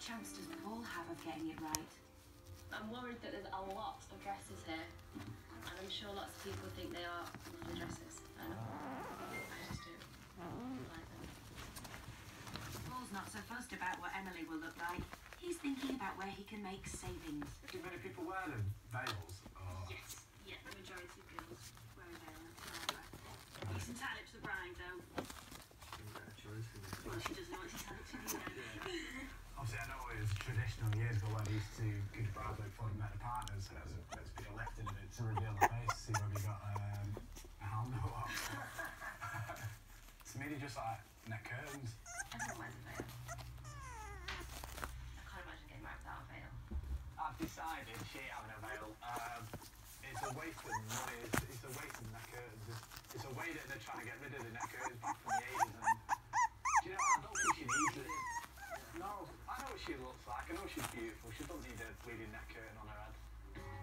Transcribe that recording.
chance does Paul have of getting it right? I'm worried that there's a lot of dresses here, and I'm sure lots of people think they are lovely dresses. I know. I just do. Like them. Paul's not so fussed about what Emily will look like. He's thinking about where he can make savings. Do many people wear them? Veils? Or... Yes. Yeah, the majority of girls wear a veil now. He's entitled to the bride, though. Well, she doesn't know what she's entitled to do now. Obviously, I know it was traditional years ago when they used to give the bride before they met the partners. There's a bit of lifting in it to reveal the face, see whether you got a hand or what. To me, they just like neck curtains. Everyone wears a veil. I can't imagine getting married without a veil. I've decided she ain't having a veil. It's a waste of money. It's a waste of neck curtains. It's a way that they're trying to get rid of the neck curtains back from the 80s. And, do you know, I don't think she needs it. No, I know what she looks like. I know she's beautiful. She doesn't need a bleeding neck curtain on her head.